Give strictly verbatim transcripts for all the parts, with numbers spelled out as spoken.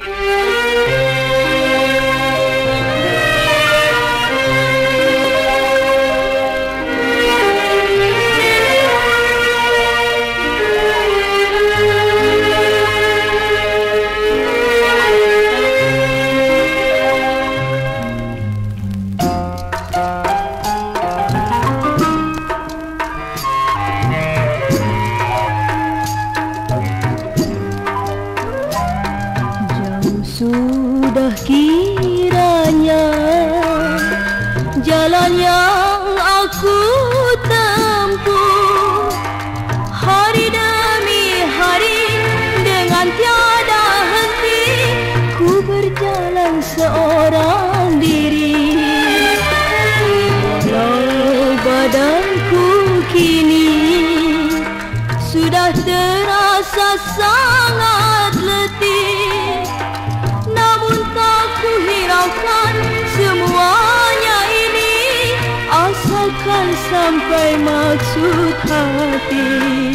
Sudah kiranya jalan yang aku tempuh hari demi hari dengan tiada henti ku berjalan seorang diri. Walau badanku kini sudah terasa sangat letih, namun tak ku hiraukan semuanya ini, asalkan sampai maksud hati.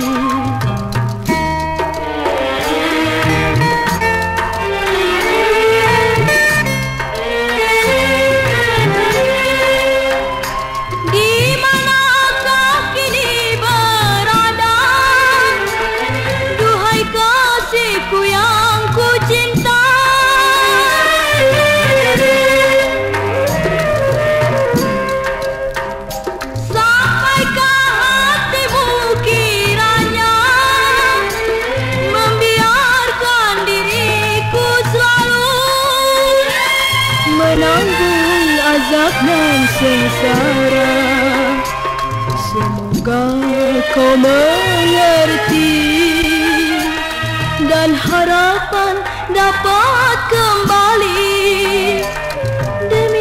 Menanggung azab dan sengsara, semoga kau mengerti dan harapan dapat kembali demi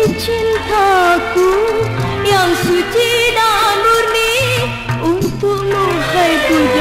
cintaku yang suci dan murni untukmu, hai pujian.